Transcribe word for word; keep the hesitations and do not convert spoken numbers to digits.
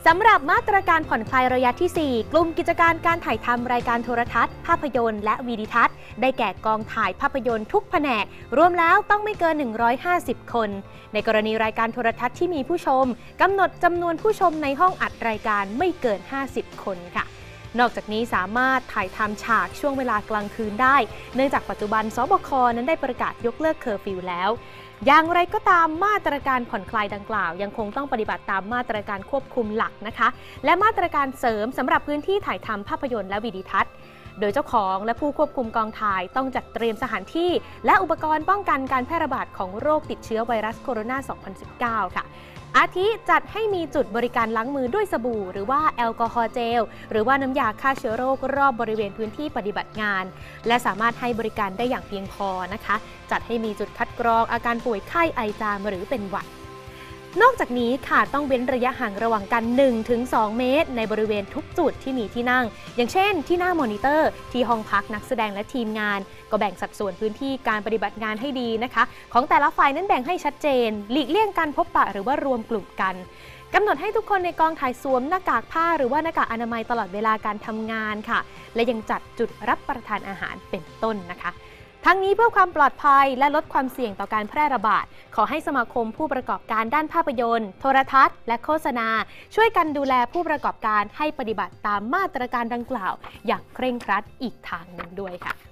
สำหรับมาตรการผ่อนคลายระยะที่ สี่ กลุ่มกิจการการถ่ายทำรายการโทรทัศน์ภาพยนตร์และวีดิทัศน์ได้แก่กองถ่ายภาพยนตร์ทุกแผนกรวมแล้วต้องไม่เกินหนึ่งร้อยห้าสิบคนในกรณีรายการโทรทัศน์ที่มีผู้ชมกำหนดจำนวนผู้ชมในห้องอัดรายการไม่เกินห้าสิบคนค่ะนอกจากนี้สามารถถ่ายทำฉากช่วงเวลากลางคืนได้เนื่องจากปัจจุบันสบคนั้นได้ประกาศยกเลิกเคอร์ฟิวแล้วอย่างไรก็ตามมาตรการผ่อนคลายดังกล่าวยังคงต้องปฏิบัติตามมาตรการควบคุมหลักนะคะและมาตรการเสริมสำหรับพื้นที่ถ่ายทำภาพยนตร์และวิดีทัศน์โดยเจ้าของและผู้ควบคุมกองถ่ายต้องจัดเตรียมสถานที่และอุปกรณ์ป้องกันการแพร่ระบาดของโรคติดเชื้อไวรัสโคโรนา สองพันสิบเก้า ค่ะอาทิจัดให้มีจุดบริการล้างมือด้วยสบู่หรือว่าแอลกอฮอล์เจลหรือว่าน้ำยาฆ่าเชื้อโรครอบบริเวณพื้นที่ปฏิบัติงานและสามารถให้บริการได้อย่างเพียงพอนะคะจัดให้มีจุดคัดกรองอาการป่วยไข้ไอจามหรือเป็นหวัดนอกจากนี้ค่ะต้องเว้นระยะห่างระหว่างกัน หนึ่งถึงสอง เมตรในบริเวณทุกจุดที่มีที่นั่งอย่างเช่นที่หน้ามอนิเตอร์ที่ห้องพักนักแสดงและทีมงานก็แบ่งสัดส่วนพื้นที่การปฏิบัติงานให้ดีนะคะของแต่ละฝ่ายนั้นแบ่งให้ชัดเจนหลีกเลี่ยงการพบปะหรือว่ารวมกลุ่มกันกำหนดให้ทุกคนในกองถ่ายสวมหน้ากากผ้าหรือว่าหน้ากากอนามัยตลอดเวลาการทำงานค่ะและยังจัดจุดรับประทานอาหารเป็นต้นนะคะทั้งนี้เพื่อความปลอดภัยและลดความเสี่ยงต่อการแพร่ระบาดขอให้สมาคมผู้ประกอบการด้านภาพยนตร์โทรทัศน์และโฆษณาช่วยกันดูแลผู้ประกอบการให้ปฏิบัติตามมาตรการดังกล่าวอย่างเคร่งครัดอีกทางหนึ่งด้วยค่ะ